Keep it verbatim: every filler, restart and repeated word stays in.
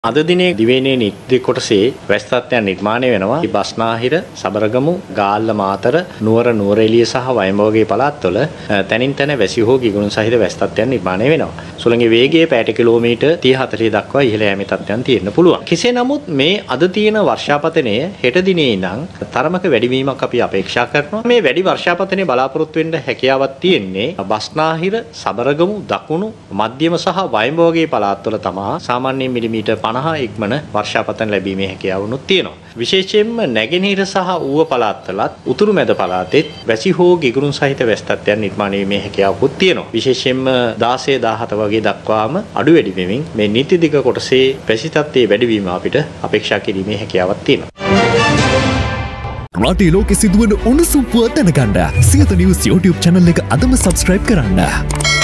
අද දිනේ දිවයිනේ නිත්‍ය කොටසේ වැස් තත්ත්වයන් නිර්මාණය වෙනවා. බස්නාහිර, සබරගමු, ගාල්ල මාතර, නුවර නුවරඑළිය සහ වයඹ වගේ පළාත්වල තැනින් තැන වැසි හෝ ගිගුරුන් සහිත වැස් තත්ත්වයන් නිර්මාණය වෙනවා. සුළඟේ වේගය පැයට කිලෝමීටර් තිහ හතළිහ දක්වා ඉහළ යෑමේ තත්ත්වයන් තියෙන්න පුළුවන්. කෙසේ නමුත් මේ අද තියෙන වර්ෂාපතනය හෙට දිනේ ඉඳන් තරමක වැඩිවීමක් අපි අපේක්ෂා කරනවා. මේ වැඩි වර්ෂාපතනය බලාපොරොත්තු වෙන්න හැකියාවක් තියෙන්නේ බස්නාහිර, සබරගමු, දකුණු, මධ්‍යම සහ වයඹ වගේ පළාත්වල තමයි සාමාන්‍යයෙන් මිලිමීටර් පනහ ඉක්මන වර්ෂාපතන ලැබීමේ හැකියාවනුත් තියෙනවා. විශේෂයෙන්ම නැගෙනහිර සහ ඌව පළාත්වලත් උතුරු මැද පළාතෙත් වැසි හෝ ගිගුරුන් සහිත වැස් තත්ත්වයන් නිර්මාණය වීමේ හැකියාවකුත් තියෙනවා. විශේෂයෙන්ම දාසය දාහත වගේ දක්වාම අඩු වැඩි වෙමින් මේ නීති දිග කොටසේ වැසි තත්ත්වයේ වැඩිවීම අපිට අපේක්ෂා කිරීමේ හැකියාවක් තියෙනවා. රටේ ලෝකෙ සිදුවන උණුසුම් පුවත් දැනගන්න සියත නිවුස් YouTube channel එක අදම subscribe කරන්න.